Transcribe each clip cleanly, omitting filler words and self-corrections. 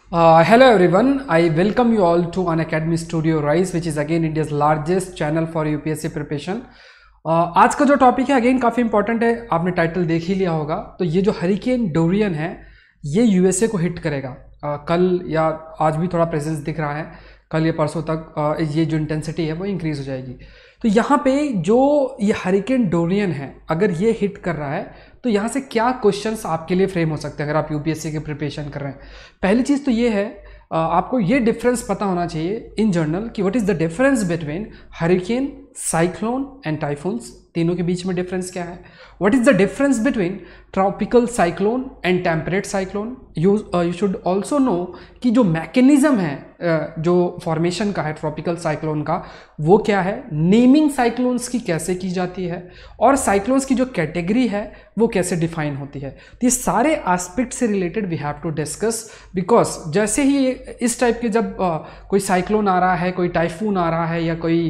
Hello everyone, I welcome you all to Unacademy Studio Rise, which is again India's largest channel for UPSC preparation. आज का जो topic है again काफ़ी important है, आपने title देख ही लिया होगा। तो ये जो हरिकेन डोरियन है ये यूएसए को हिट करेगा। कल या आज भी थोड़ा प्रेजेंस दिख रहा है, कल या परसों तक ये जो इंटेंसिटी है वो इंक्रीज हो जाएगी। तो यहाँ पे जो ये हरिकेन डोरियन है अगर ये हिट कर रहा है तो यहाँ से क्या क्वेश्चंस आपके लिए फ्रेम हो सकते हैं अगर आप यूपीएससी की प्रिपरेशन कर रहे हैं। पहली चीज़ तो ये है, आपको ये डिफरेंस पता होना चाहिए इन जनरल कि what is the difference between hurricane, cyclone and typhoons. तीनों के बीच में डिफरेंस क्या है? What is the difference between tropical cyclone and temperate cyclone. You should also know कि जो मैकेनिज्म है जो फॉर्मेशन का है ट्रॉपिकल साइक्लोन का वो क्या है, नेमिंग साइक्लोन्स की कैसे की जाती है और साइक्लोन्स की जो कैटेगरी है वो कैसे डिफाइन होती है। तो ये सारे एस्पेक्ट से related we have to discuss, because जैसे ही इस टाइप के जब कोई साइक्लोन आ रहा है, कोई टाइफून आ रहा है या कोई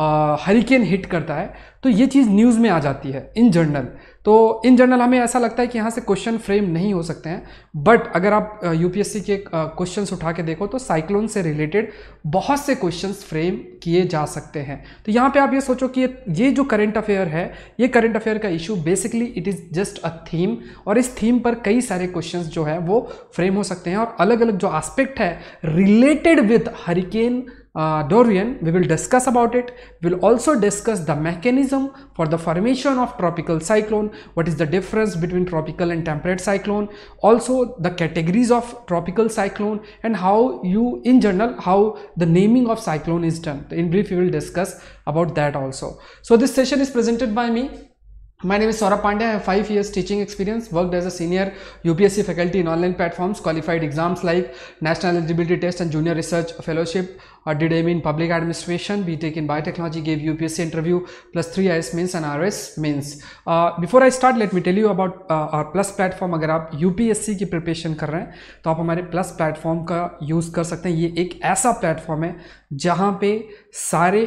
हरिकेन हिट करता है तो ये चीज़ न्यूज़ में आ जाती है इन जनरल। तो इन जनरल हमें ऐसा लगता है कि यहाँ से क्वेश्चन फ्रेम नहीं हो सकते हैं, बट अगर आप यूपीएससी के क्वेश्चंस उठा के देखो तो साइक्लोन से रिलेटेड बहुत से क्वेश्चंस फ्रेम किए जा सकते हैं। तो यहाँ पे आप ये सोचो कि ये जो करंट अफेयर है, ये करंट अफेयर का issue basically it is just a theme, और इस थीम पर कई सारे क्वेश्चंस जो है वो फ्रेम हो सकते हैं और अलग अलग जो एस्पेक्ट है related with hurricane Dorian, we will discuss about it. We will also discuss the mechanism for the formation of tropical cyclone, what is the difference between tropical and temperate cyclone, also the categories of tropical cyclone and how you in general how the naming of cyclone is done. In brief we will discuss about that also. So this session is presented by me. My name is Saurabh Pandey. I have 5 years teaching experience, worked as a senior UPSC faculty in online platforms, qualified exams like National Eligibility Test and Junior Research Fellowship, did MA in Public Administration, BTech in Biotechnology, gave UPSC interview, plus 3 IAS means and RS means. Before I start, let me tell you about our Plus platform. अगर आप UPSC की preparation कर रहे हैं तो आप हमारे Plus platform का यूज़ कर सकते हैं। ये एक ऐसा प्लेटफॉर्म है जहाँ पे सारे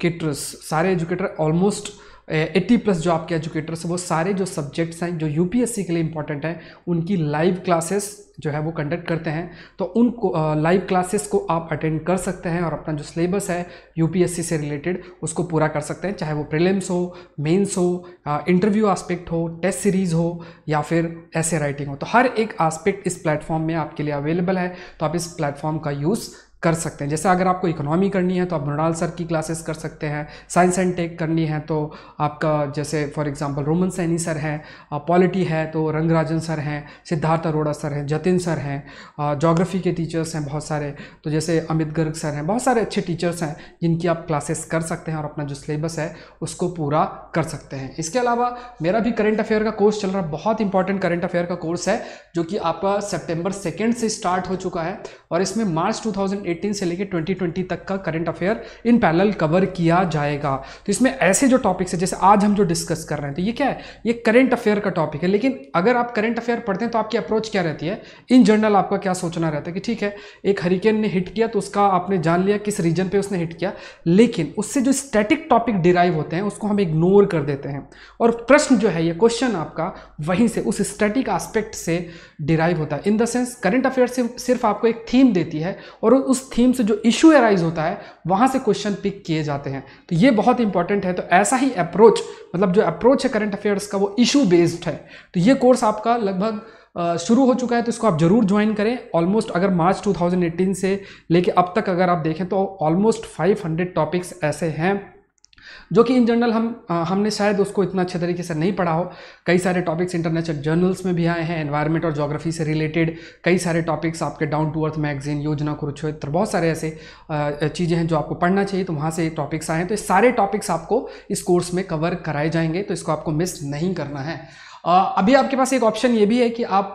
एजुकेटर ऑलमोस्ट 80+ जो आपके एजुकेटर्स हैं वो सारे जो सब्जेक्ट्स हैं जो यूपीएससी के लिए इंपॉर्टेंट हैं उनकी लाइव क्लासेस जो है वो कंडक्ट करते हैं। तो उन लाइव क्लासेस को आप अटेंड कर सकते हैं और अपना जो सिलेबस है यूपीएससी से रिलेटेड उसको पूरा कर सकते हैं, चाहे वो प्रीलिम्स हो, मेंस हो, इंटरव्यू एस्पेक्ट हो, टेस्ट सीरीज़ हो या फिर ऐसे राइटिंग हो। तो हर एक एस्पेक्ट इस प्लेटफॉर्म में आपके लिए अवेलेबल है, तो आप इस प्लेटफॉर्म का यूज़ कर सकते हैं। जैसे अगर आपको इकोनॉमी करनी है तो आप मृणाल सर की क्लासेस कर सकते हैं, साइंस एंड टेक करनी है तो आपका जैसे for example Roman Saini sir हैं, पॉलिटी है तो रंगराजन सर हैं, सिद्धार्थ अरोड़ा सर हैं, जतिन सर हैं, ज्योग्राफी के टीचर्स हैं बहुत सारे, तो जैसे अमित गर्ग सर हैं, बहुत सारे अच्छे टीचर्स हैं जिनकी आप क्लासेस कर सकते हैं और अपना जो सिलेबस है उसको पूरा कर सकते हैं। इसके अलावा मेरा भी करंट अफेयर का कोर्स चल रहा है, बहुत इंपॉर्टेंट करंट अफेयर का कोर्स है जो कि आपका सितंबर 2 से स्टार्ट हो चुका है और इसमें मार्च 2018 से लेकर 2020 तक का current affair in parallel cover किया जाएगा। तो इसमें ऐसे जो टॉपिक्स है जैसे आज हम जो डिस्कस कर रहे हैं तो ये क्या है, ये करंट अफेयर का टॉपिक है। लेकिन अगर आप करंट अफेयर पढ़ते हैं तो आपकी अप्रोच क्या रहती है, इन जनरल आपका क्या सोचना रहता है कि ठीक है एक हरिकेन ने हिट किया तो उसका आपने जान लिया किस रीजन पे उसने हिट किया, लेकिन उससे जो स्टैटिक टॉपिक डिराइव होते हैं उसको हम इग्नोर कर देते हैं और प्रश्न जो है ये क्वेश्चन आपका वहीं से उस स्टैटिक एस्पेक्ट से डिराइव होता है। In the sense current affair से सिर्फ आपको एक थीम देती है और उस थीम से जो इशू अराइज होता है वहां से क्वेश्चन पिक किए जाते हैं। तो ये बहुत इंपॉर्टेंट है। तो ऐसा ही अप्रोच, मतलब जो अप्रोच है करंट अफेयर्स का वो इशू बेस्ड है। तो ये कोर्स आपका लगभग शुरू हो चुका है, तो इसको आप जरूर ज्वाइन करें। ऑलमोस्ट अगर मार्च 2018 से लेके अब तक अगर आप देखें तो ऑलमोस्ट 500 टॉपिक्स ऐसे हैं जो कि इन जनरल हमने शायद उसको इतना अच्छे तरीके से नहीं पढ़ा हो। कई सारे टॉपिक्स इंटरनेशनल जर्नल्स में भी आए हैं, एनवायरनमेंट और ज्योग्राफी से रिलेटेड कई सारे टॉपिक्स आपके डाउन टू अर्थ मैगजीन, योजना कुरुक्षेत्र, बहुत सारे ऐसे चीज़ें हैं जो आपको पढ़ना चाहिए, तो वहाँ से टॉपिक्स आए हैं। तो ये सारे टॉपिक्स आपको इस कोर्स में कवर कराए जाएंगे, तो इसको आपको मिस नहीं करना है। अभी आपके पास एक ऑप्शन ये भी है कि आप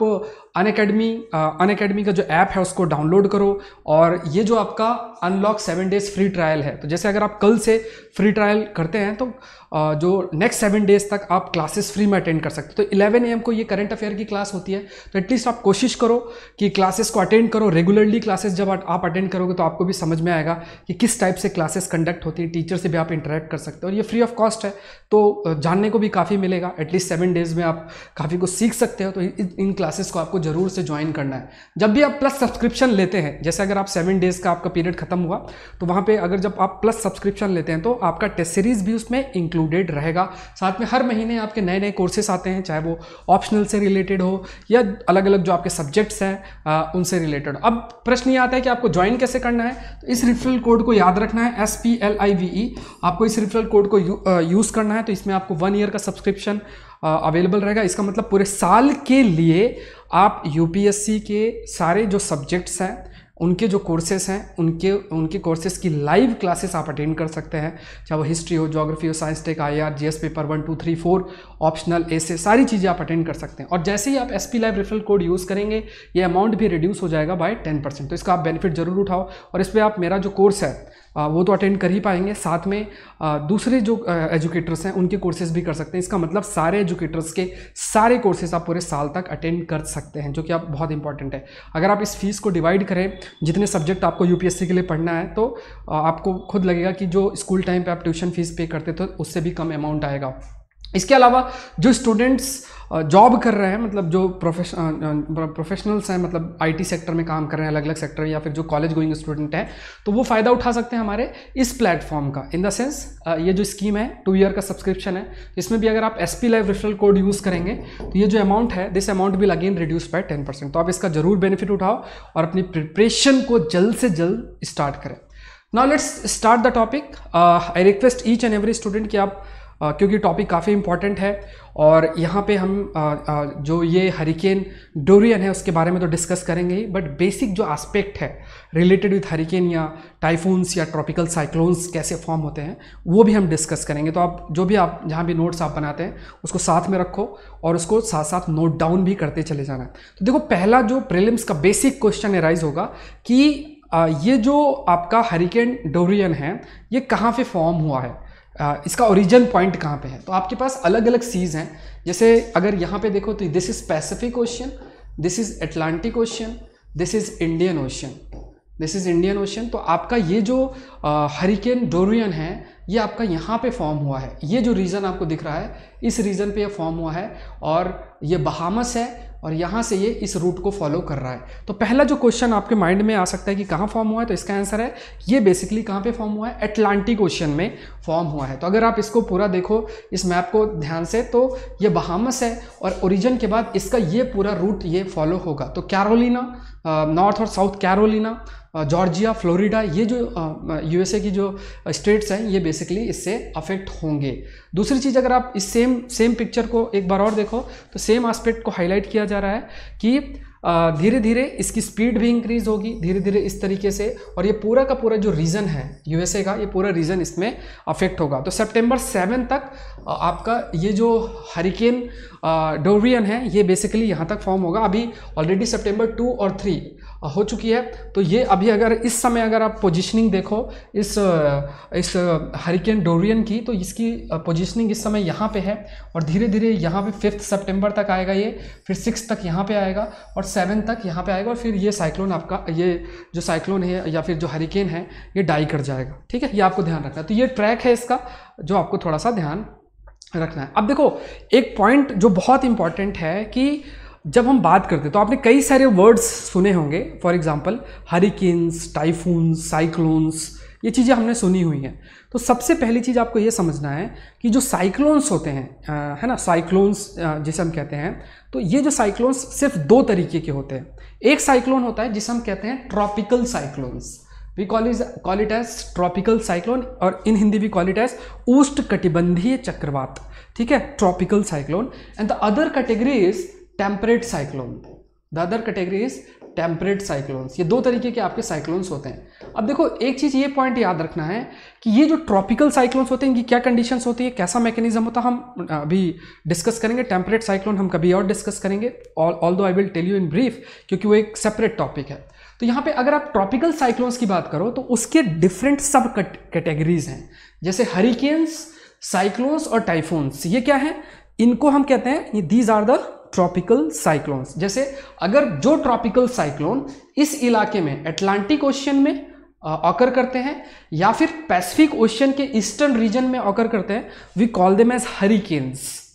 अनअकैडमी का जो ऐप है उसको डाउनलोड करो और ये जो आपका अनलॉक 7 डेज फ्री ट्रायल है, तो जैसे अगर आप कल से फ्री ट्रायल करते हैं तो जो नेक्स्ट 7 डेज तक आप क्लासेस फ्री में अटेंड कर सकते हो। तो 11 AM को ये करंट अफेयर की क्लास होती है, तो एटलीस्ट आप कोशिश करो कि क्लासेस को अटेंड करो रेगुलरली। क्लासेस जब आप अटेंड करोगे तो आपको भी समझ में आएगा कि किस टाइप से क्लासेस कंडक्ट होती है, टीचर से भी आप इंटरेक्ट कर सकते हो और ये फ्री ऑफ कॉस्ट है, तो जानने को भी काफ़ी मिलेगा। एटलीस्ट 7 डेज में आप काफ़ी कुछ सीख सकते हो, तो इन क्लासेस को आपको जरूर से ज्वाइन करना है। जब भी आप प्लस सब्सक्रिप्शन लेते हैं, जैसे अगर आप 7 डेज का आपका पीरियड खत्म हुआ तो वहाँ पे अगर जब आप प्लस सब्सक्रिप्शन लेते हैं तो आपका टेस्ट सीरीज भी उसमें इंक्लूडेड रहेगा। साथ में हर महीने आपके नए नए कोर्सेस आते हैं, चाहे वो ऑप्शनल से रिलेटेड हो या अलग अलग जो आपके सब्जेक्ट्स हैं उनसे रिलेटेड। अब प्रश्न ये आता है कि आपको ज्वाइन कैसे करना है, तो इस रेफरल कोड को याद रखना है, SPLIVE। आपको इस रेफरल कोड को यूज़ करना है। तो इसमें आपको 1 ईयर का सब्सक्रिप्शन अवेलेबल रहेगा। इसका मतलब पूरे साल के लिए आप यूपीएससी के सारे जो सब्जेक्ट्स हैं, उनके जो कोर्सेस हैं, उनके कोर्सेज की लाइव क्लासेस आप अटेंड कर सकते हैं, चाहे वो हिस्ट्री हो, ज्योग्राफी हो, science tech, IR, GS paper 1, 2, 3, 4, optional, ऐसे सारी चीज़ें आप अटेंड कर सकते हैं। और जैसे ही आप SP live referral code use करेंगे ये अमाउंट भी रिड्यूस हो जाएगा बाय 10%। तो इसका आप बेनिफिट जरूर उठाओ। और इस पर आप मेरा जो कोर्स है वो तो अटेंड कर ही पाएंगे, साथ में दूसरे जो एजुकेटर्स हैं उनके कोर्सेज भी कर सकते हैं। इसका मतलब सारे एजुकेटर्स के सारे कोर्सेज आप पूरे साल तक अटेंड कर सकते हैं, जो कि आप बहुत इंपॉर्टेंट है। अगर आप इस फीस को डिवाइड करें, जितने सब्जेक्ट आपको यूपीएससी के लिए पढ़ना है, तो आपको खुद लगेगा कि जो स्कूल टाइम पे आप ट्यूशन फीस पे करते थे उससे भी कम अमाउंट आएगा। इसके अलावा जो स्टूडेंट्स जॉब कर रहे हैं, मतलब जो प्रोफेशनल्स हैं, मतलब IT सेक्टर में काम कर रहे हैं, अलग अलग सेक्टर, या फिर जो कॉलेज गोइंग स्टूडेंट हैं, तो वो फ़ायदा उठा सकते हैं हमारे इस प्लेटफॉर्म का। इन द सेंस ये जो स्कीम है 2 ईयर का सब्सक्रिप्शन है, इसमें भी अगर आप SP live referral code use करेंगे तो ये जो अमाउंट है, this amount will again reduce by 10%। तो आप इसका जरूर बेनिफिट उठाओ और अपनी प्रिपरेशन को जल्द से जल्द स्टार्ट करें। Now let's start the topic. I request each and every student कि आप क्योंकि टॉपिक काफ़ी इंपॉर्टेंट है और यहाँ पे हम जो ये हरिकेन डोरियन है उसके बारे में तो डिस्कस करेंगे ही, बट बेसिक जो एस्पेक्ट है रिलेटेड विथ हरिकेन या टाइफून्स या ट्रॉपिकल साइक्लोन्स कैसे फॉर्म होते हैं वो भी हम डिस्कस करेंगे। तो आप जो भी आप जहाँ भी नोट्स आप बनाते हैं उसको साथ में रखो और उसको साथ साथ नोट डाउन भी करते चले जाना। तो देखो, पहला जो प्रीलिम्स का बेसिक क्वेश्चन एराइज होगा कि ये जो आपका हरिकेन डोरियन है ये कहाँ पे फॉर्म हुआ है, इसका ओरिजिन पॉइंट कहाँ पे है। तो आपके पास अलग अलग सीज हैं, जैसे अगर यहाँ पे देखो तो this is Pacific ocean, this is Atlantic ocean, this is Indian ocean, this is Indian ocean. तो आपका ये जो हरिकेन डोरियन है ये आपका यहाँ पे फॉर्म हुआ है। ये जो रीजन आपको दिख रहा है इस रीजन पे ये फॉर्म हुआ है और ये बहामस है और यहाँ से ये इस रूट को फॉलो कर रहा है। तो पहला जो क्वेश्चन आपके माइंड में आ सकता है कि कहाँ फॉर्म हुआ है, तो इसका आंसर है ये बेसिकली कहाँ पे फॉर्म हुआ है, अटलांटिक ओशियन में फॉर्म हुआ है। तो अगर आप इसको पूरा देखो इस मैप को ध्यान से, तो ये बहामस है और ओरिजिन के बाद इसका ये पूरा रूट ये फॉलो होगा। तो कैरोलिना, नॉर्थ और साउथ कैरोलिना, जॉर्जिया, फ्लोरिडा, ये जो USA की जो स्टेट्स हैं ये बेसिकली इससे अफेक्ट होंगे। दूसरी चीज़, अगर आप इस सेम पिक्चर को एक बार और देखो तो सेम एस्पेक्ट को हाईलाइट किया जा रहा है कि धीरे धीरे इसकी स्पीड भी इंक्रीज होगी धीरे धीरे इस तरीके से, और ये पूरा का पूरा जो रीजन है USA का, ये पूरा रीजन इसमें अफेक्ट होगा। तो सितंबर 7 तक आपका ये जो हरिकेन डोरियन है ये बेसिकली यहाँ तक फॉर्म होगा। अभी ऑलरेडी सितंबर 2 और 3 हो चुकी है। तो ये अभी अगर इस समय अगर आप पोजीशनिंग देखो इस हरिकेन डोरियन की, तो इसकी पोजीशनिंग इस समय यहाँ पे है और धीरे धीरे यहाँ पे 5 सितंबर तक आएगा ये, फिर 6 तक यहाँ पे आएगा और 7 तक यहाँ पे आएगा और फिर ये साइक्लोन आपका, ये जो साइक्लोन है या फिर जो हरिकेन है ये डाई कर जाएगा। ठीक है, ये आपको ध्यान रखना है। तो ये ट्रैक है इसका जो आपको थोड़ा सा ध्यान रखना है। अब देखो, एक पॉइंट जो बहुत इंपॉर्टेंट है कि जब हम बात करते हैं तो आपने कई सारे वर्ड्स सुने होंगे, for example hurricanes, typhoons, cyclones, ये चीज़ें हमने सुनी हुई हैं। तो सबसे पहली चीज़ आपको ये समझना है कि जो साइक्लोन्स होते हैं, है ना, साइक्लोन्स जिसे हम कहते हैं, तो ये जो साइक्लोन्स सिर्फ 2 तरीके के होते हैं। एक साइक्लोन होता है जिसे हम कहते हैं tropical cyclones, we call it as tropical cyclone, और in Hindi we call it as उष्णकटिबंधीय चक्रवात। ठीक है, tropical cyclone. And the other category is temperate cyclone, the other category is temperate cyclones. ये 2 तरीके के आपके साइक्लोन्स होते हैं। अब देखो, एक चीज़ ये पॉइंट याद रखना है कि ये जो ट्रॉपिकल साइक्लोन्स होते हैं इनकी क्या कंडीशंस होती है, कैसा मैकेनिज्म होता है, हम अभी डिस्कस करेंगे। टेम्परेट साइक्लोन हम कभी और डिस्कस करेंगे, although I will tell you in brief, क्योंकि वो एक सेपरेट टॉपिक है। तो यहाँ पे अगर आप ट्रॉपिकल साइक्लोन्स की बात करो तो उसके डिफरेंट सब कैटेगरीज हैं, जैसे हरिकेन्स, साइक्लोन्स और टाइफून्स। ये क्या है, इनको हम कहते हैं these are the tropical cyclones. जैसे अगर जो ट्रॉपिकल साइक्लोन इस इलाके में अटलांटिक ओशियन में ऑकर करते हैं या फिर पैसिफिक ओशियन के ईस्टर्न रीजन में ऑकर करते हैं, we call them as hurricanes.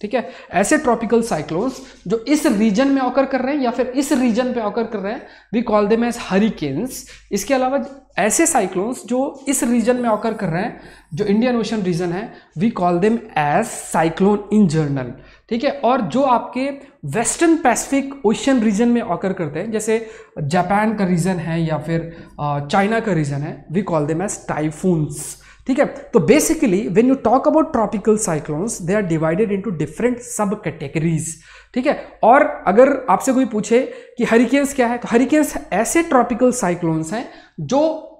ठीक है, ऐसे ट्रॉपिकल साइक्लोन्स जो इस रीजन में ऑकर कर रहे हैं या फिर इस रीजन पे ऑकर कर रहे हैं, we call them as hurricanes. इसके अलावा ऐसे साइक्लोन्स जो इस रीजन में ऑकर कर रहे हैं, जो इंडियन ओशन रीजन है, we call them as cyclone in general, ठीक है। और जो आपके वेस्टर्न पैसिफिक ओशन रीजन में ऑकर करते हैं, जैसे जापान का रीजन है या फिर चाइना का रीजन है, we call them as typhoons, ठीक है। तो basically when you talk about tropical cyclones, they are divided into different sub categories, ठीक है। और अगर आपसे कोई पूछे कि हरिकेन्स क्या है, तो हरिकेन्स ऐसे ट्रॉपिकल साइक्लोन्स हैं जो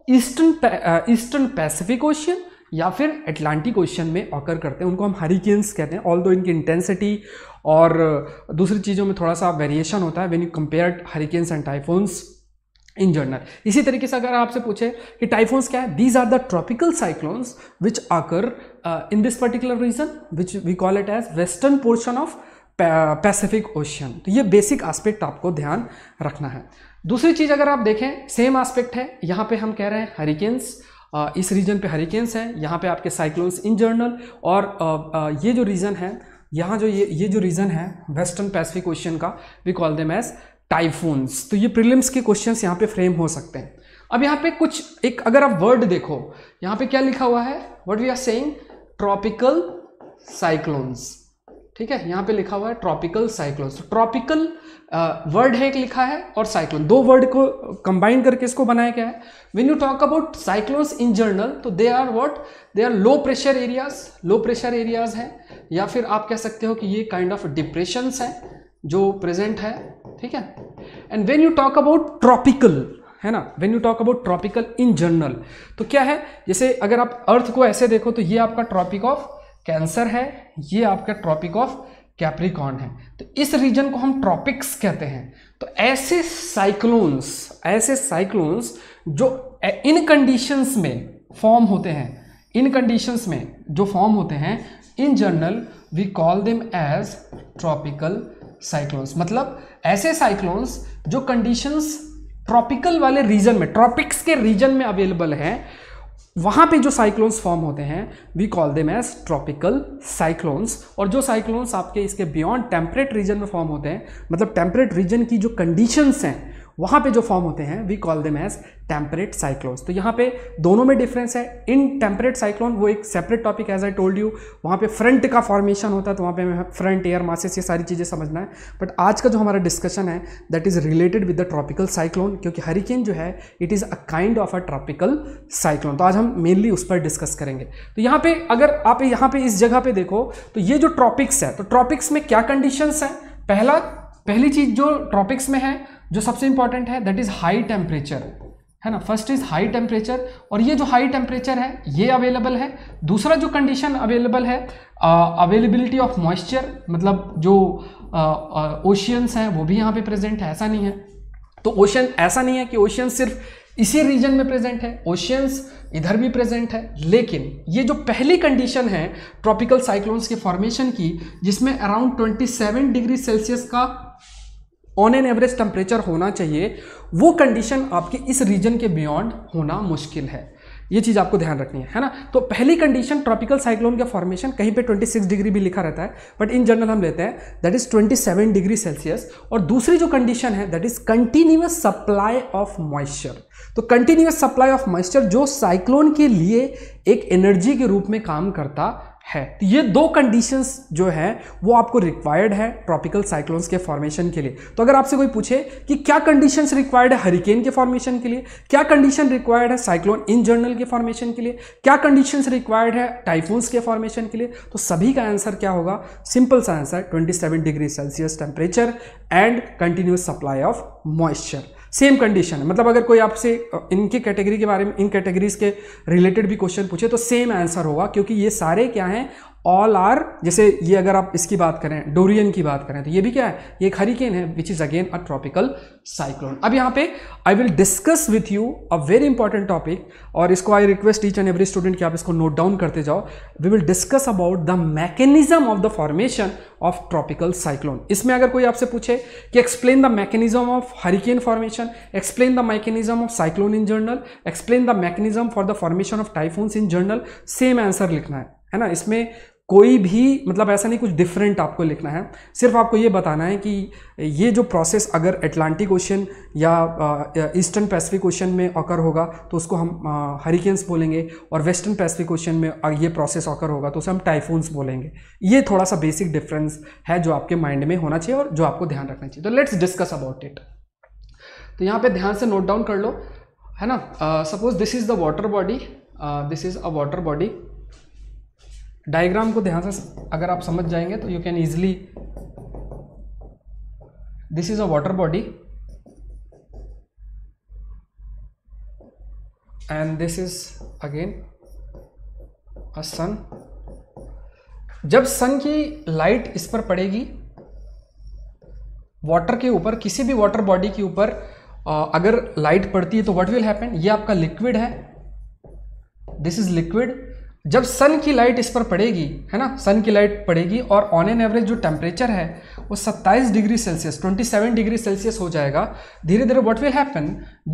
ईस्टर्न पैसिफिक ओशन या फिर अटलांटिक ओशन में ऑकर करते हैं, उनको हम हरिकेन्स कहते हैं। ऑल्दो इनकी इंटेंसिटी और दूसरी चीज़ों में थोड़ा सा वेरिएशन होता है when you compare hurricanes and typhoons in general. इसी तरीके से अगर आपसे पूछे कि टाइफून्स क्या है, these are the tropical cyclones which occur in this particular region which we call it as western portion of Pacific ocean. तो ये बेसिक एस्पेक्ट आपको ध्यान रखना है। दूसरी चीज़ अगर आप देखें, सेम एस्पेक्ट है, यहाँ पे हम कह रहे हैं हरिकेन्स, इस रीजन पे हरिकेन्स हैं, यहाँ पे आपके साइक्लोन्स इन जनरल, और ये जो रीजन है, यहाँ जो ये जो रीजन है वेस्टर्न पैसिफिक ओशन का, we call them as typhoons. तो ये प्रीलिम्स के क्वेश्चंस यहाँ पे फ्रेम हो सकते हैं। अब यहाँ पे कुछ एक अगर आप वर्ड देखो, यहाँ पे क्या लिखा हुआ है, what we are saying, tropical cyclones, ठीक है, यहाँ पे लिखा हुआ है ट्रॉपिकल साइक्लोन्स। तो ट्रॉपिकल वर्ड है एक लिखा है, और साइक्लोन, दो वर्ड को कंबाइन करके इसको बनाया गया है। When you talk about cyclones in general, तो they are what, they are low pressure areas हैं, या फिर आप कह सकते हो कि ये काइंड ऑफ डिप्रेशंस हैं जो प्रेजेंट है, ठीक है। And when you talk about tropical, है ना, when you talk about tropical in general, तो क्या है, जैसे अगर आप अर्थ को ऐसे देखो तो ये आपका ट्रॉपिक ऑफ कैंसर है, ये आपका ट्रॉपिक ऑफ कैप्रिकॉर्न है, तो इस रीजन को हम ट्रॉपिक्स कहते हैं। तो ऐसे साइक्लोन्स जो इन कंडीशंस में फॉर्म होते हैं, in general we call them as tropical cyclones. मतलब ऐसे साइक्लोन्स जो कंडीशंस ट्रॉपिकल वाले रीजन में, ट्रॉपिक्स के रीजन में अवेलेबल हैं, वहां पे जो साइक्लोन्स फॉर्म होते हैं, we call them as tropical cyclones. और जो साइक्लोन्स आपके इसके बियॉन्ड टेम्परेट रीजन में फॉर्म होते हैं, मतलब टेम्परेट रीजन की जो कंडीशंस हैं वहां पे जो फॉर्म होते हैं, we call them as temperate cyclones. तो यहाँ पे दोनों में डिफरेंस है। इन टेम्परेट साइक्लोन, वो एक separate topic as I told you, वहाँ पे फ्रंट का फॉर्मेशन होता है, तो वहाँ पे फ्रंट, एयर मासेस, ये सारी चीज़ें समझना है। बट आज का जो हमारा डिस्कशन है that is related with the tropical cyclone, क्योंकि हरिकेन जो है it is a kind of a tropical cyclone. तो आज हम मेनली उस पर डिस्कस करेंगे। तो यहाँ पे अगर आप यहाँ पे इस जगह पे देखो, तो ये जो ट्रॉपिक्स है, तो ट्रॉपिक्स में क्या कंडीशंस हैं, पहली चीज जो ट्रॉपिक्स में है, जो सबसे इंपॉर्टेंट है, दैट इज हाई टेम्परेचर, है ना। फर्स्ट इज हाई टेम्परेचर, और ये जो हाई टेम्परेचर है ये अवेलेबल है। दूसरा जो कंडीशन अवेलेबल है, अवेलेबिलिटी ऑफ मॉइस्चर, मतलब जो ओशियंस हैं वो भी यहाँ पे प्रेजेंट है, ऐसा नहीं है। तो ओशन, ऐसा नहीं है कि ओशन सिर्फ इसी रीजन में प्रेजेंट है, ओशियंस इधर भी प्रेजेंट है। लेकिन ये जो पहली कंडीशन है ट्रॉपिकल साइक्लोन्स के फॉर्मेशन की, जिसमें अराउंड 27 डिग्री सेल्सियस का ऑन एन एवरेज टेम्परेचर होना चाहिए, वो कंडीशन आपके इस रीजन के बियॉन्ड होना मुश्किल है। ये चीज़ आपको ध्यान रखनी है ना। तो पहली कंडीशन ट्रॉपिकल साइक्लोन का फॉर्मेशन, कहीं पे 26 डिग्री भी लिखा रहता है, बट इन जनरल हम लेते हैं दैट इज 27 डिग्री सेल्सियस। और दूसरी जो कंडीशन है that is continuous supply of moisture. तो कंटिन्यूअस सप्लाई ऑफ मॉइस्चर जो साइक्लोन के लिए एक एनर्जी के रूप में काम करता है। तो ये दो कंडीशंस जो है वो आपको रिक्वायर्ड है ट्रॉपिकल साइक्लोन्स के फॉर्मेशन के लिए। तो अगर आपसे कोई पूछे कि क्या कंडीशंस रिक्वायर्ड है हरिकेन के फॉर्मेशन के लिए, क्या कंडीशन रिक्वायर्ड है साइक्लोन इन जनरल के फॉर्मेशन के लिए, क्या कंडीशंस रिक्वायर्ड है टाइफून्स के फॉर्मेशन के लिए, तो सभी का आंसर क्या होगा, सिंपल सा answer 27 degree Celsius temperature and continuous supply of moisture. Same condition है, मतलब अगर कोई आपसे इनकी कैटेगरी के बारे में, इन कैटेगरीज के रिलेटेड भी क्वेश्चन पूछे तो सेम आंसर होगा, क्योंकि ये सारे क्या हैं, ऑल आर, जैसे ये अगर आप इसकी बात करें, डोरियन की बात करें, तो ये भी क्या है, ये एक हरिकेन है which is again a tropical cyclone. अब यहाँ पे I will discuss with you a very important topic, और इसको I request each and every student कि आप इसको नोट डाउन करते जाओ। We will discuss about the mechanism of the formation of tropical cyclone. इसमें अगर कोई आपसे पूछे कि explain the mechanism of hurricane formation, explain the mechanism of cyclone in general, explain the mechanism for the formation of typhoons in general, same answer लिखना है ना। इसमें कोई भी मतलब ऐसा नहीं कुछ डिफरेंट आपको लिखना है, सिर्फ आपको ये बताना है कि ये जो प्रोसेस अगर अटलांटिक ओशन या ईस्टर्न पैसिफिक ओशन में ऑकर होगा तो उसको हम हरिकेन्स बोलेंगे, और वेस्टर्न पैसिफिक ओशन में ये प्रोसेस ऑकर होगा तो उसे हम टाइफून्स बोलेंगे। ये थोड़ा सा बेसिक डिफरेंस है जो आपके माइंड में होना चाहिए और जो आपको ध्यान रखना चाहिए। तो लेट्स डिस्कस अबाउट इट। तो यहाँ पे ध्यान से नोट डाउन कर लो, है ना। Suppose this is the water body, this is a water body. Diagram को ध्यान से अगर आप समझ जाएंगे तो you can easily, this is a water body and this is again a sun. जब सन की लाइट इस पर पड़ेगी वाटर के ऊपर, किसी भी वाटर बॉडी के ऊपर अगर लाइट पड़ती है तो व्हाट विल हैपन, ये आपका लिक्विड है, दिस इज लिक्विड। जब सन की लाइट इस पर पड़ेगी, है ना, सन की लाइट पड़ेगी और ऑन एन एवरेज जो टेम्परेचर है वो 27 डिग्री सेल्सियस 27 डिग्री सेल्सियस हो जाएगा। धीरे धीरे what will happen,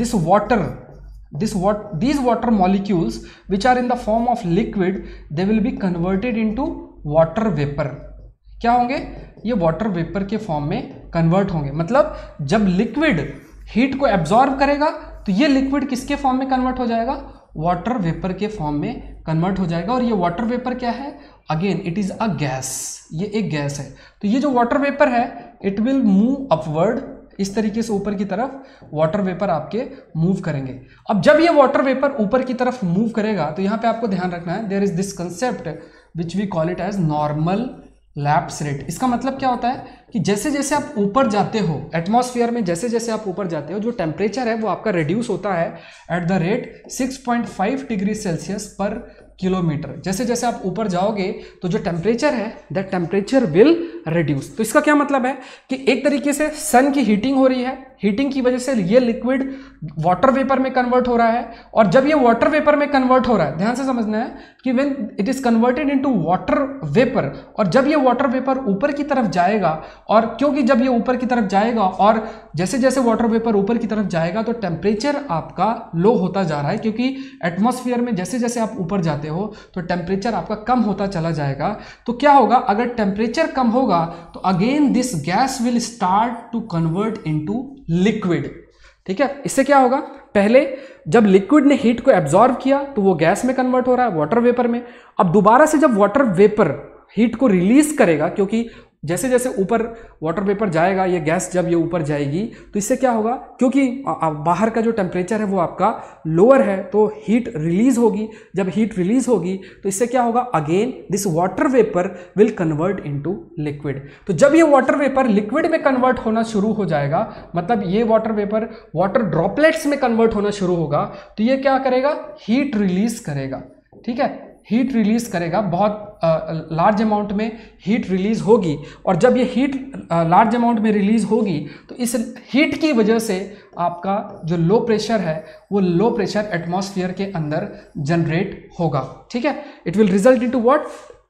these water molecules which are in the form of liquid, they will be converted into water vapor। क्या होंगे, ये वाटर वेपर के फॉर्म में कन्वर्ट होंगे। मतलब जब लिक्विड हीट को एब्जॉर्ब करेगा तो ये लिक्विड किसके फॉर्म में कन्वर्ट हो जाएगा, वाटर वेपर के फॉर्म में कन्वर्ट हो जाएगा। और ये वाटर वेपर क्या है, again it is a gas, ये एक गैस है। तो ये जो वाटर वेपर है इट विल मूव अपवर्ड, इस तरीके से ऊपर की तरफ वाटर वेपर आपके मूव करेंगे। अब जब ये वाटर वेपर ऊपर की तरफ मूव करेगा तो यहाँ पे आपको ध्यान रखना है, there is this concept which we call it as normal lapse rate. इसका मतलब क्या होता है कि जैसे जैसे आप ऊपर जाते हो एटमॉस्फेयर में, जैसे जैसे आप ऊपर जाते हो जो टेम्परेचर है वो आपका रिड्यूस होता है at the rate 6.5 degree Celsius per kilometre. जैसे जैसे आप ऊपर जाओगे तो जो टेम्परेचर है दैट टेम्परेचर विल रिड्यूस। तो इसका क्या मतलब है कि एक तरीके से सन की हीटिंग हो रही है, हीटिंग की वजह से ये लिक्विड वाटर वेपर में कन्वर्ट हो रहा है, और जब ये वाटर वेपर में कन्वर्ट हो रहा है, ध्यान से समझना है कि when it is converted into water vapour, और जब ये वाटर वेपर ऊपर की तरफ जाएगा, और क्योंकि जब ये ऊपर की तरफ जाएगा और जैसे जैसे वाटर वेपर ऊपर की तरफ जाएगा तो टेम्परेचर आपका लो होता जा रहा है, क्योंकि एटमॉस्फेयर में जैसे जैसे आप ऊपर जाते हो तो टेम्परेचर आपका कम होता चला जाएगा। तो क्या होगा, अगर टेम्परेचर कम होगा तो again this gas will start to convert into liquid. ठीक है, इससे क्या होगा, पहले जब लिक्विड ने हीट को एब्जॉर्ब किया तो वो गैस में कन्वर्ट हो रहा है, वाटर वेपर में। अब दोबारा से जब वाटर वेपर हीट को रिलीज करेगा, क्योंकि जैसे जैसे ऊपर वाटर वेपर जाएगा, ये गैस जब ये ऊपर जाएगी तो इससे क्या होगा, क्योंकि बाहर का जो टेम्परेचर है वो आपका लोअर है तो हीट रिलीज होगी। जब हीट रिलीज होगी तो इससे क्या होगा, again this water vapour will convert into liquid. तो जब ये वाटर वेपर लिक्विड में कन्वर्ट होना शुरू हो जाएगा, मतलब ये वाटर वेपर वाटर ड्रॉपलेट्स में कन्वर्ट होना शुरू होगा, तो ये क्या करेगा, हीट रिलीज करेगा। ठीक है, हीट रिलीज करेगा, बहुत लार्ज अमाउंट में हीट रिलीज होगी, और जब ये हीट लार्ज अमाउंट में रिलीज होगी तो इस हीट की वजह से आपका जो लो प्रेशर है वो लो प्रेशर एटमॉस्फेयर के अंदर जनरेट होगा। ठीक है, it will result into what,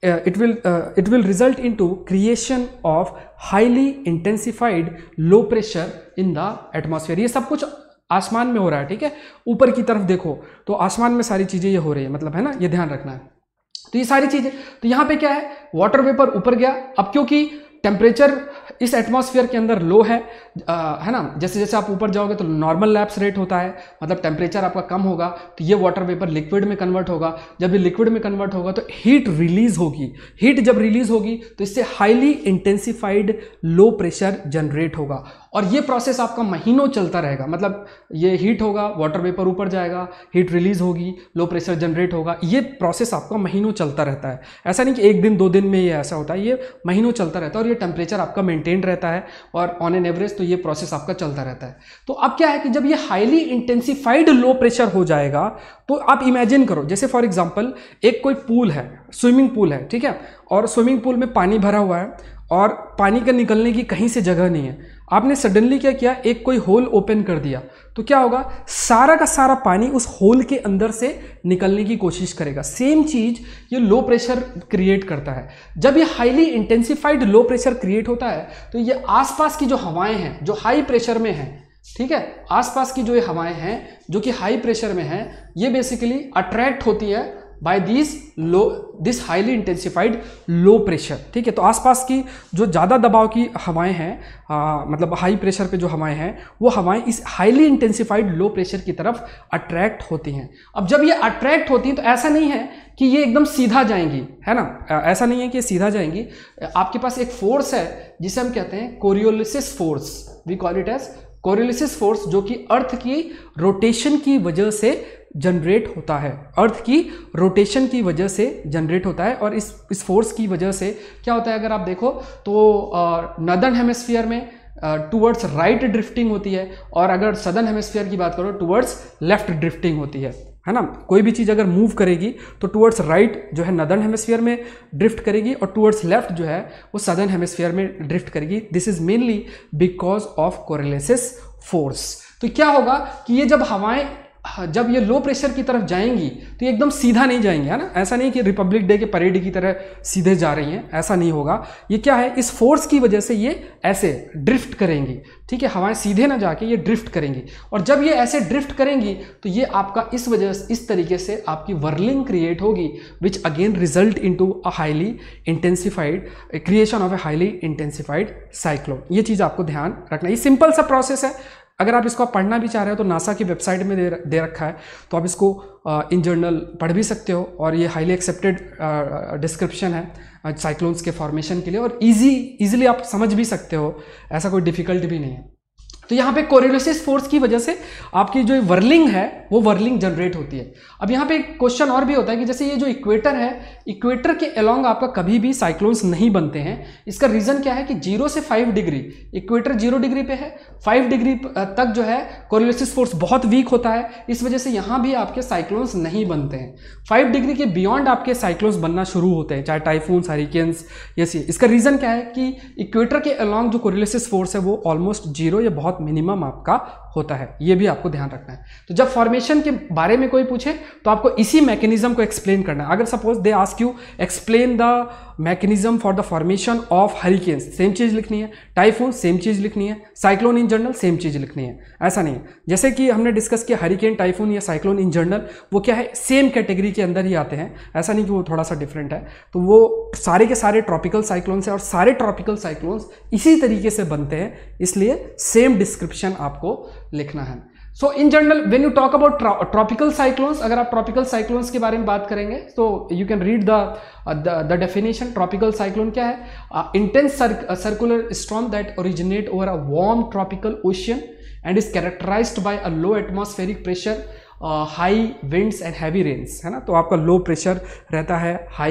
it will result into creation of highly intensified low pressure in the atmosphere। ये सब कुछ आसमान में हो रहा है। ठीक है, ऊपर की तरफ देखो तो आसमान में सारी चीजें ये हो रही है, मतलब है ना, ये ध्यान रखना है। तो ये सारी चीजें, तो यहाँ पे क्या है, वाटर वेपर ऊपर गया। अब क्योंकि टेम्परेचर इस एटमॉस्फेयर के अंदर लो है ना, जैसे जैसे आप ऊपर जाओगे तो नॉर्मल लैप्स रेट होता है, मतलब टेम्परेचर आपका कम होगा तो ये वाटर वेपर लिक्विड में कन्वर्ट होगा। जब ये लिक्विड में कन्वर्ट होगा तो हीट रिलीज होगी, हीट जब रिलीज होगी तो इससे highly intensified low pressure generate होगा, और ये प्रोसेस आपका महीनों चलता रहेगा। मतलब ये हीट होगा, वाटर वेपर ऊपर जाएगा, हीट रिलीज होगी, लो प्रेशर जनरेट होगा, ये प्रोसेस आपका महीनों चलता रहता है। ऐसा नहीं कि एक दिन दो दिन में ये ऐसा होता है, ये महीनों चलता रहता है, और ये टेम्परेचर आपका मेंटेन रहता है, और ऑन एन एवरेज तो ये प्रोसेस आपका चलता रहता है। तो अब क्या है कि जब ये हाईली इंटेंसिफाइड लो प्रेशर हो जाएगा तो आप इमेजिन करो, जैसे फॉर एग्जांपल एक कोई पूल है, स्विमिंग पूल है, ठीक है, और स्विमिंग पूल में पानी भरा हुआ है और पानी का निकलने की कहीं से जगह नहीं है। आपने सडनली क्या किया, एक कोई होल ओपन कर दिया, तो क्या होगा, सारा का सारा पानी उस होल के अंदर से निकलने की कोशिश करेगा। सेम चीज ये लो प्रेशर क्रिएट करता है। जब ये highly intensified low pressure create होता है तो ये आसपास की जो हवाएं हैं जो हाई प्रेशर में हैं, ठीक है, आसपास की जो ये हवाएं हैं जो कि हाई प्रेशर में हैं, ये बेसिकली अट्रैक्ट होती है by this highly intensified low pressure. ठीक है, तो आसपास की जो ज़्यादा दबाव की हवाएं हैं, मतलब हाई प्रेशर पे जो हवाएं हैं, वो हवाएं इस हाईली इंटेंसिफाइड लो प्रेशर की तरफ अट्रैक्ट होती हैं। अब जब ये अट्रैक्ट होती हैं तो ऐसा नहीं है कि ये एकदम सीधा जाएंगी, है ना, ऐसा नहीं है कि ये सीधा जाएंगी। आपके पास एक फोर्स है जिसे हम कहते हैं Coriolis force, we call it as Coriolis force, जो कि अर्थ की रोटेशन की वजह से जनरेट होता है, अर्थ की रोटेशन की वजह से जनरेट होता है। और इस फोर्स की वजह से क्या होता है, अगर आप देखो तो नॉर्दर्न हेमिस्फीयर में टुवर्ड्स राइट ड्रिफ्टिंग होती है, और अगर सदर्न हेमिस्फीयर की बात करो टुवर्ड्स लेफ्ट ड्रिफ्टिंग होती है ना। कोई भी चीज़ अगर मूव करेगी तो टुवर्ड्स राइट जो है नॉर्दर्न हेमिस्फीयर में ड्रिफ्ट करेगी, और टुवर्ड्स लेफ्ट जो है वो सदर्न हेमिस्फीयर में ड्रिफ्ट करेगी। This is mainly because of Coriolis force. तो क्या होगा कि ये जब हवाएं जब ये लो प्रेशर की तरफ जाएंगी तो ये एकदम सीधा नहीं जाएंगे, है ना, ऐसा नहीं कि रिपब्लिक डे के परेड की तरह सीधे जा रही हैं, ऐसा नहीं होगा। ये क्या है, इस फोर्स की वजह से ये ऐसे ड्रिफ्ट करेंगी। ठीक है, हवाएं सीधे ना जाके ये ड्रिफ्ट करेंगी, और जब ये ऐसे ड्रिफ्ट करेंगी तो ये आपका इस तरीके से आपकी वर्लिंग क्रिएट होगी, which again result into a highly intensified creation of a highly intensified cyclone. ये चीज़ आपको ध्यान रखना। ये सिंपल सा प्रोसेस है। अगर आप इसको पढ़ना भी चाह रहे हो तो नासा की वेबसाइट में दे रखा है, तो आप इसको इन जर्नल पढ़ भी सकते हो, और ये हाईली एक्सेप्टेड डिस्क्रिप्शन है साइक्लोन्स के फॉर्मेशन के लिए, और इजीली आप समझ भी सकते हो, ऐसा कोई डिफिकल्ट भी नहीं है। तो यहाँ पे कोरियोलिसिस फोर्स की वजह से आपकी जो वर्लिंग है वो वर्लिंग जनरेट होती है। अब यहाँ पे एक क्वेश्चन और भी होता है कि जैसे ये जो इक्वेटर है, इक्वेटर के अलोंग आपका कभी भी साइक्लोन्स नहीं बनते हैं। इसका रीजन क्या है कि 0 से 5 डिग्री, इक्वेटर 0 डिग्री पे है, 5 डिग्री तक जो है कोरियोलिसिस फोर्स बहुत वीक होता है, इस वजह से यहाँ भी आपके साइक्लोन्स नहीं बनते हैं। 5 डिग्री के बियॉन्ड आपके साइक्लोन्स बनना शुरू होते हैं, चाहे टाइफून्स, हरिकेन्स, ये। इसका रीजन क्या है कि इक्वेटर के अलोंग जो कोरियोलिसिस फोर्स है वो ऑलमोस्ट 0 या बहुत मिनिमम आपका होता है, ये भी आपको ध्यान रखना है। तो जब फॉर्मेशन के बारे में कोई पूछे तो आपको इसी मैकेनिज्म को एक्सप्लेन करना है। अगर suppose they ask you explain the mechanism for the formation of hurricanes, same चीज लिखनी है, टाइफून सेम चीज लिखनी है, साइक्लोन इन जनरल सेम चीज लिखनी है, ऐसा नहीं है। जैसे कि हमने डिस्कस किया हरिकेन, टाइफून या साइक्लोन इन जनरल, वो क्या है, सेम कैटेगरी के अंदर ही आते हैं, ऐसा नहीं कि वो थोड़ा सा डिफरेंट है। तो वो सारे के सारे ट्रॉपिकल साइक्लोन्स है, और सारे ट्रॉपिकल साइक्लोन्स इसी तरीके से बनते हैं, इसलिए सेम डिस्क्रिप्शन आपको लिखना है। So in general when you talk about tropical cyclones, अगर आप ट्रॉपिकल साइक्लोन्स के बारे में बात करेंगे तो you can read the definition. Tropical cyclone क्या है, intense circular storm that originate over a warm tropical ocean and is characterized by a low atmospheric pressure, high winds and heavy rains, है ना। तो आपका लो प्रेशर रहता है, high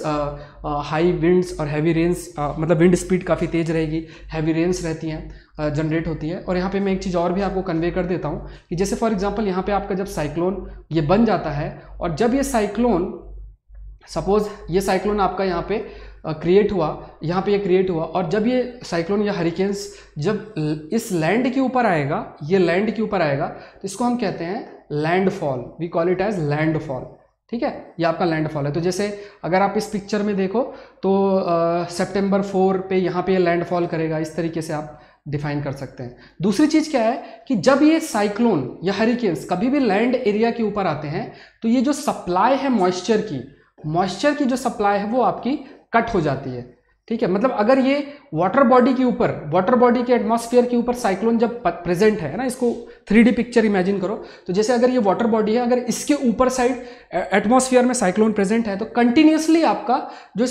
winds और heavy rains, मतलब विंड स्पीड काफ़ी तेज रहेगी, हैवी रेन्स रहती हैं, जनरेट होती है। और यहाँ पे मैं एक चीज़ और भी आपको कन्वे कर देता हूँ कि जैसे फॉर एग्जांपल यहाँ पे आपका जब साइक्लोन ये बन जाता है, और जब ये साइक्लोन, सपोज ये साइक्लोन आपका यहाँ पे क्रिएट हुआ, यहाँ पे ये क्रिएट हुआ, और जब ये साइक्लोन या हरिकेन्स जब इस लैंड के ऊपर आएगा, ये लैंड के ऊपर आएगा, तो इसको हम कहते हैं landfall, we call it as landfall. ठीक है, ये आपका लैंडफॉल है। तो जैसे अगर आप इस पिक्चर में देखो तो सितंबर 4 पे यहाँ पे ये लैंडफॉल करेगा, इस तरीके से आप डिफाइन कर सकते हैं। दूसरी चीज क्या है कि जब ये साइक्लोन या हरिकेन्स कभी भी लैंड एरिया के ऊपर आते हैं तो ये जो सप्लाई है मॉइस्चर की जो सप्लाई है वो आपकी कट हो जाती है। ठीक है, मतलब अगर ये वाटर बॉडी के एटमॉस्फेयर के ऊपर साइक्लोन जब प्रेजेंट है ना, इसको 3D पिक्चर इमेजिन करो, तो जैसे अगर ये वाटर बॉडी है, अगर इसके ऊपर साइड एटमॉस्फेयर में साइक्लोन प्रेजेंट है, तो कंटिन्यूसली आपका जो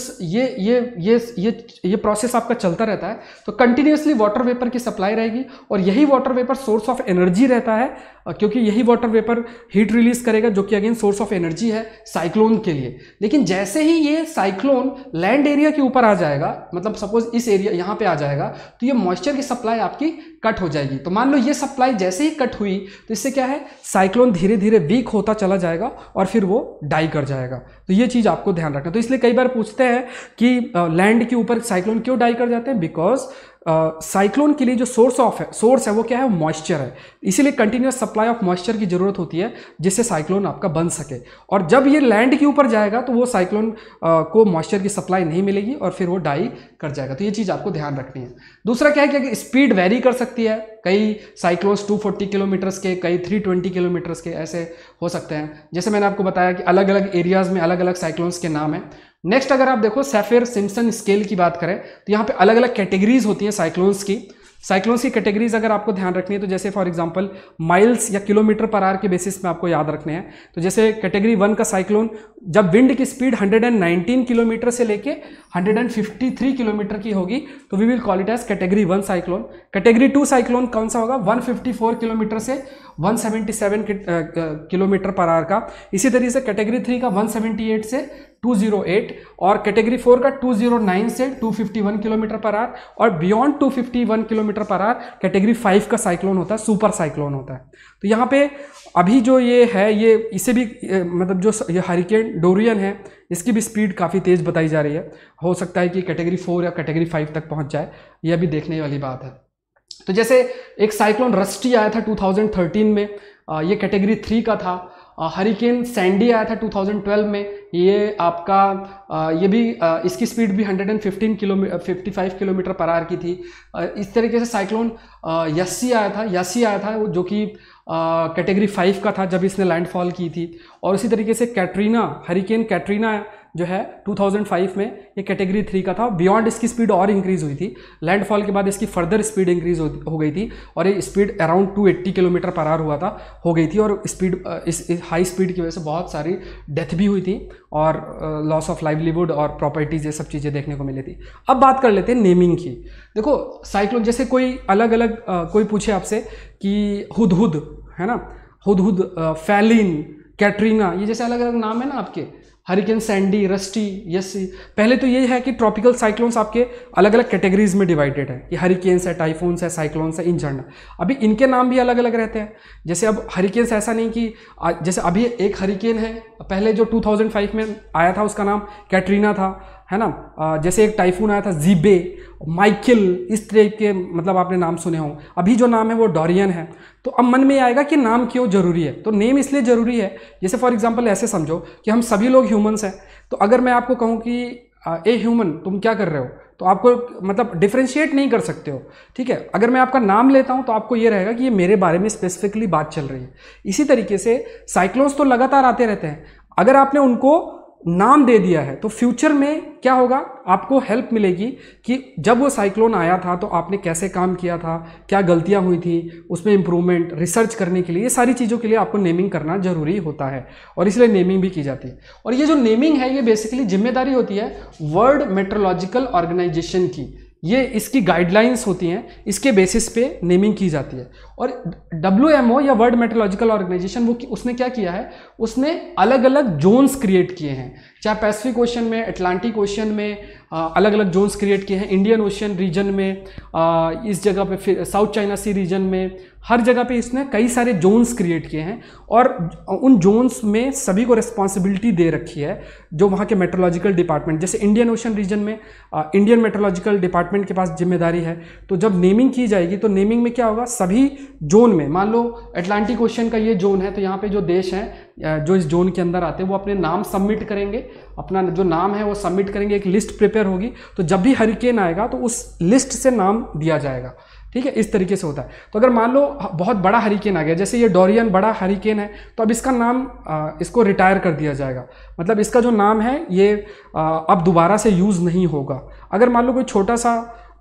ये प्रोसेस आपका चलता रहता है, तो कंटिन्यूसली वाटर वेपर की सप्लाई रहेगी, और यही water vapour source of energy रहता है, क्योंकि यही वाटर वेपर हीट रिलीज करेगा, जो कि अगेन सोर्स ऑफ एनर्जी है साइक्लोन के लिए। लेकिन जैसे ही ये साइक्लोन लैंड एरिया के ऊपर आ जाएगा, मतलब सपोज इस एरिया यहाँ पे आ जाएगा, तो ये मॉइस्चर की सप्लाई आपकी कट हो जाएगी। तो मान लो ये सप्लाई जैसे ही कट हुई, तो इससे क्या है, साइक्लोन धीरे धीरे वीक होता चला जाएगा और फिर वो डाई कर जाएगा। तो ये चीज आपको ध्यान रखना। तो इसलिए कई बार पूछते हैं कि लैंड के ऊपर साइक्लोन क्यों डाई कर जाते हैं, बिकॉज साइक्लोन के लिए जो सोर्स है वो क्या है, मॉइस्चर है। इसीलिए कंटिन्यूस सप्लाई ऑफ मॉइस्चर की जरूरत होती है जिससे साइक्लोन आपका बन सके। और जब ये लैंड के ऊपर जाएगा तो वो साइक्लोन को मॉइस्चर की सप्लाई नहीं मिलेगी और फिर वो डाई कर जाएगा। तो ये चीज़ आपको ध्यान रखनी है। दूसरा क्या है कि स्पीड वेरी कर सकती है, कई साइक्लोन्स 240 किलोमीटर्स के, कई 320 किलोमीटर्स के ऐसे हो सकते हैं। जैसे मैंने आपको बताया कि अलग अलग एरियाज में अलग अलग साइक्लोन्स के नाम हैं। नेक्स्ट अगर आप देखो सैफिर सिम्पसन स्केल की बात करें तो यहाँ पे अलग अलग कैटेगरीज होती हैं साइक्लोन्स की। साइक्लोन्स की कैटेगरीज अगर आपको ध्यान रखनी है तो जैसे फॉर एग्जांपल माइल्स या किलोमीटर पर आवर के बेसिस में आपको याद रखने हैं। तो जैसे कैटेगरी 1 का साइक्लोन जब विंड की स्पीड 119 किलोमीटर से लेके 153 किलोमीटर की होगी तो we will call it as category 1 cyclone. Category 2 cyclone कौन सा होगा, 154 किलोमीटर से 177 किलोमीटर पर आवर का। इसी तरीके से कैटेगरी 3 का 178 से 208 और कैटेगरी 4 का 209 से 251 किलोमीटर पर आवर और beyond 251 kilometre per hour category 5 का साइक्लोन होता है, सुपर साइक्लोन होता है। तो यहाँ पे अभी जो ये है ये इसे भी मतलब जो ये हरिकेन डोरियन है इसकी भी स्पीड काफ़ी तेज़ बताई जा रही है। हो सकता है कि कैटेगरी 4 या कैटेगरी 5 तक पहुँच जाए, यह भी देखने वाली बात है। तो जैसे एक साइक्लोन रस्टी आया था 2013 में, ये कैटेगरी 3 का था। हरिकेन सैंडी आया था 2012 में, ये आपका ये भी इसकी स्पीड भी 55 किलोमीटर पर आवर की थी। इस तरीके से साइक्लोन यस्सी आया था जो कि कैटेगरी 5 का था जब इसने लैंडफॉल की थी। और इसी तरीके से हरिकेन कैटरीना जो है 2005 में ये कैटेगरी 3 का था। बियॉन्ड इसकी स्पीड और इंक्रीज हुई थी, लैंडफॉल के बाद इसकी फर्दर स्पीड इंक्रीज हो गई थी और ये speed around 280 kilometre per hour हो गई थी और स्पीड इस हाई स्पीड की वजह से बहुत सारी डेथ भी हुई थी और लॉस ऑफ लाइवलीहुड और प्रॉपर्टीज ये सब चीज़ें देखने को मिली थी। अब बात कर लेते हैं नेमिंग की। देखो साइक्लोन जैसे कोई अलग अलग कोई पूछे आपसे कि हुदहुद है ना, हुदहुद, फैलिन, कैटरीना, ये जैसे अलग अलग नाम है ना आपके, हरिकेन सैंडी, रस्टी, यस्सी। पहले तो ये है कि ट्रॉपिकल साइक्लोन्स आपके अलग अलग कैटेगरीज में डिवाइडेड है कि हरिकेन्स है, टाइफून्स है, साइक्लोन्स है इन जनरल। अभी इनके नाम भी अलग अलग रहते हैं। जैसे अब हरिकेन्स ऐसा नहीं कि जैसे अभी एक हरिकेन है, पहले जो 2005 में आया था उसका नाम कैटरीना था, है ना। जैसे एक टाइफून आया था जीबे, माइकल, इस तरह के मतलब आपने नाम सुने हों। अभी जो नाम है वो डोरियन है। तो अब मन में आएगा कि नाम क्यों जरूरी है, तो नेम इसलिए जरूरी है, जैसे फॉर एग्जांपल ऐसे समझो कि हम सभी लोग ह्यूमंस हैं। तो अगर मैं आपको कहूँ कि ए ह्यूमन तुम क्या कर रहे हो, तो आपको मतलब डिफ्रेंशिएट नहीं कर सकते हो, ठीक है। अगर मैं आपका नाम लेता हूं तो आपको ये रहेगा कि ये मेरे बारे में स्पेसिफिकली बात चल रही है। इसी तरीके से साइक्लोन्स तो लगातार आते रहते हैं, अगर आपने उनको नाम दे दिया है तो फ्यूचर में क्या होगा, आपको हेल्प मिलेगी कि जब वो साइक्लोन आया था तो आपने कैसे काम किया था, क्या गलतियां हुई थी, उसमें इंप्रूवमेंट रिसर्च करने के लिए, ये सारी चीज़ों के लिए आपको नेमिंग करना जरूरी होता है और इसलिए नेमिंग भी की जाती है। और ये जो नेमिंग है ये बेसिकली जिम्मेदारी होती है वर्ल्ड मेट्रोलॉजिकल ऑर्गेनाइजेशन की, ये इसकी गाइडलाइंस होती हैं, इसके बेसिस पे नेमिंग की जाती है। और WMO या वर्ल्ड मेट्रोलॉजिकल ऑर्गेनाइजेशन उसने क्या किया है, उसने अलग अलग जोन्स क्रिएट किए हैं, चाहे पैसिफिक ओशन में, अटलांटिक ओशन में अलग अलग जोन्स क्रिएट किए हैं, इंडियन ओशन रीजन में, इस जगह पे फिर साउथ चाइना सी रीजन में, हर जगह पे इसने कई सारे जोन्स क्रिएट किए हैं और उन जोन्स में सभी को रिस्पॉन्सिबिलिटी दे रखी है जो वहाँ के मेट्रोलॉजिकल डिपार्टमेंट, जैसे इंडियन ओशन रीजन में इंडियन मेट्रोलॉजिकल डिपार्टमेंट के पास जिम्मेदारी है। तो जब नेमिंग की जाएगी तो नेमिंग में क्या होगा, सभी जोन में, मान लो अटलांटिक ओशन का ये जोन है तो यहाँ पे जो देश हैं जो इस जोन के अंदर आते हैं वो अपने नाम सबमिट करेंगे, अपना जो नाम है वो सबमिट करेंगे, एक लिस्ट प्रिपेयर होगी, तो जब भी हरिकेन आएगा तो उस लिस्ट से नाम दिया जाएगा, ठीक है। इस तरीके से होता है। तो अगर मान लो बहुत बड़ा हरिकेन आ गया, जैसे ये डोरियन बड़ा हरिकेन है, तो अब इसका नाम इसको रिटायर कर दिया जाएगा, मतलब इसका जो नाम है ये अब दोबारा से यूज़ नहीं होगा। अगर मान लो कोई छोटा सा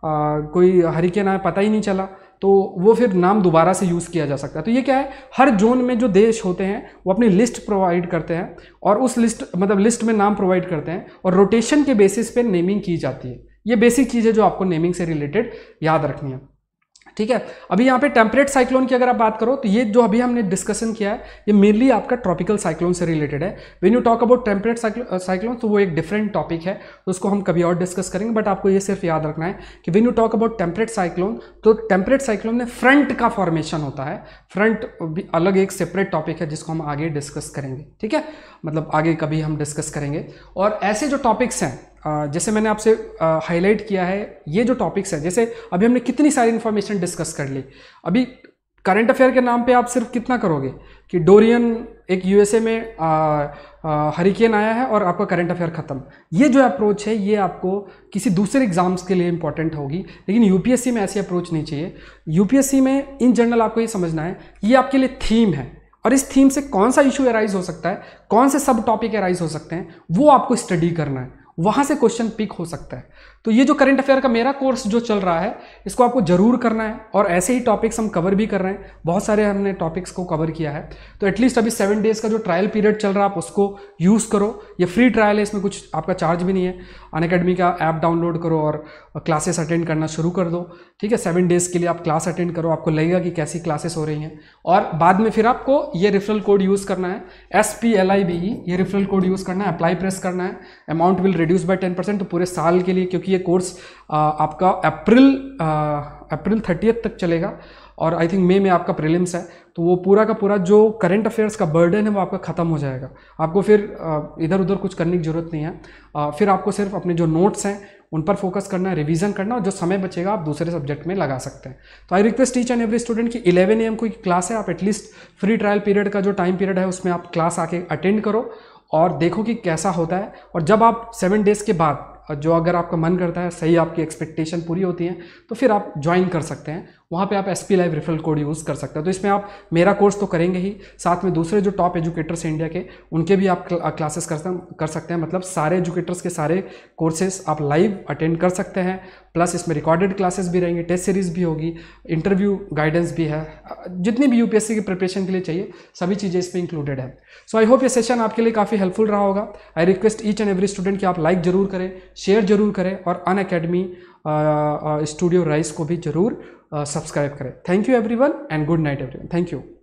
कोई हरिकेन आया, पता ही नहीं चला, तो वो फिर नाम दोबारा से यूज़ किया जा सकता है। तो ये क्या है, हर जोन में जो देश होते हैं वो अपनी लिस्ट प्रोवाइड करते हैं और उस लिस्ट में नाम प्रोवाइड करते हैं और रोटेशन के बेसिस पे नेमिंग की जाती है। ये बेसिक चीज़ है जो आपको नेमिंग से रिलेटेड याद रखनी है, ठीक है। अभी यहाँ पे टेम्परेट साइक्लोन की अगर आप बात करो तो ये जो अभी हमने डिस्कशन किया है ये मेनली आपका ट्रॉपिकल साइक्लोन से रिलेटेड है। When you talk about temperate cyclone तो वो एक डिफरेंट टॉपिक है, तो उसको हम कभी और डिस्कस करेंगे, बट आपको ये सिर्फ याद रखना है कि when you talk about temperate cyclone तो टेम्परेट साइक्लोन में फ्रंट का फॉर्मेशन होता है। फ्रंट भी अलग एक सेपरेट टॉपिक है जिसको हम आगे डिस्कस करेंगे, ठीक है, मतलब आगे कभी हम डिस्कस करेंगे। और ऐसे जो टॉपिक्स हैं जैसे मैंने आपसे हाईलाइट किया है, ये जो टॉपिक्स है, जैसे अभी हमने कितनी सारी इन्फॉर्मेशन डिस्कस कर ली। अभी करंट अफेयर के नाम पे आप सिर्फ कितना करोगे कि डोरियन एक यूएसए में हरिकेन आया है और आपका करंट अफेयर खत्म। ये जो अप्रोच है ये आपको किसी दूसरे एग्जाम्स के लिए इंपॉर्टेंट होगी, लेकिन यूपीएससी में ऐसी अप्रोच नहीं चाहिए। यूपीएससी में इन जनरल आपको ये समझना है ये आपके लिए थीम है, और इस थीम से कौन सा इशू अराइज हो सकता है, कौन से सब टॉपिक अराइज हो सकते हैं, वो आपको स्टडी करना है, वहां से क्वेश्चन पिक हो सकता है। तो ये जो करंट अफेयर का मेरा कोर्स जो चल रहा है इसको आपको जरूर करना है, और ऐसे ही टॉपिक्स हम कवर भी कर रहे हैं, बहुत सारे हमने टॉपिक्स को कवर किया है। तो एटलीस्ट अभी 7 डेज का जो ट्रायल पीरियड चल रहा है आप उसको यूज़ करो। ये फ्री ट्रायल है, इसमें कुछ आपका चार्ज भी नहीं है। अनअकैडमी का ऐप डाउनलोड करो और क्लासेस अटेंड करना शुरू कर दो, ठीक है। 7 डेज़ के लिए आप क्लास अटेंड करो, आपको लगेगा कि कैसी क्लासेस हो रही हैं, और बाद में फिर आपको ये रेफरल कोड यूज़ करना है, SPLIBE, ये रेफरल कोड यूज़ करना है, अप्लाई प्रेस करना है, अमाउंट विल रिड्यूस बाय 10%। तो पूरे साल के लिए, क्योंकि ये कोर्स आपका अप्रैल 30 तक चलेगा, और आई थिंक मई में आपका प्रीलिम्स है, तो वो पूरा का पूरा जो करंट अफेयर्स का बर्डन है वो आपका ख़त्म हो जाएगा। आपको फिर इधर उधर कुछ करने की ज़रूरत नहीं है। फिर आपको सिर्फ अपने जो नोट्स हैं उन पर फोकस करना है, रिवीजन करना, और जो समय बचेगा आप दूसरे सब्जेक्ट में लगा सकते हैं। तो I request each and every student की 11 AM कोई क्लास है, आप एटलीस्ट फ्री ट्रायल पीरियड का जो टाइम पीरियड है उसमें आप क्लास आके अटेंड करो और देखो कि कैसा होता है। और जब आप 7 डेज़ के बाद जो अगर आपका मन करता है, सही आपकी एक्सपेक्टेशन पूरी होती है, तो फिर आप ज्वाइन कर सकते हैं। वहाँ पे आप SP live referral code use कर सकते हैं। तो इसमें आप मेरा कोर्स तो करेंगे ही, साथ में दूसरे जो टॉप एजुकेटर्स हैं इंडिया के, उनके भी आप क्लासेस कर सकते हैं। मतलब सारे एजुकेटर्स के सारे कोर्सेज आप लाइव अटेंड कर सकते हैं, प्लस इसमें रिकॉर्डेड क्लासेस भी रहेंगी, टेस्ट सीरीज भी होगी, इंटरव्यू गाइडेंस भी है, जितनी भी यूपीएससी की प्रिपरेशन के लिए चाहिए सभी चीज़ें इसमें इंक्लूडेड है। सो आई होप ये सेशन आपके लिए काफ़ी हेल्पफुल रहा होगा। I request each and every student कि आप लाइक जरूर करें, शेयर जरूर करें, और अनअकैडमी स्टूडियो राइज को भी जरूर सब्सक्राइब करें। Thank you everyone and good night everyone. Thank you.